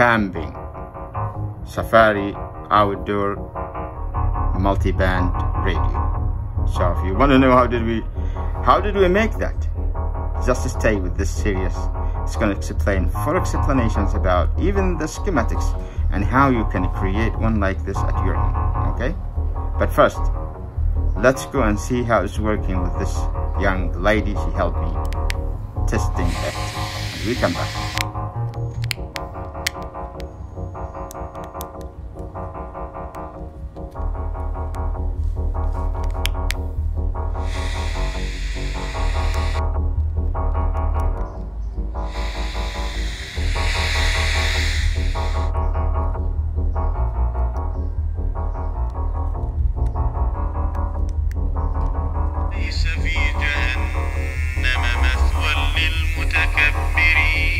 camping, safari, outdoor, multi-band radio. So if you want to know how did we make that, just stay with this series. It's going to explain full explanations about even the schematics and how you can create one like this at your home. Okay, but first let's go and see how it's working with this young lady. She helped me testing it. And we come back. ليس في جهنم مثوى للمتكبرين.